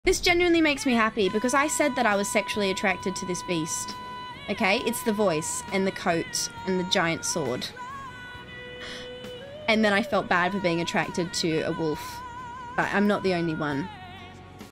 This genuinely makes me happy because I said that I was sexually attracted to this beast. Okay? It's the voice and the coat and the giant sword. And then I felt bad for being attracted to a wolf. But I'm not the only one.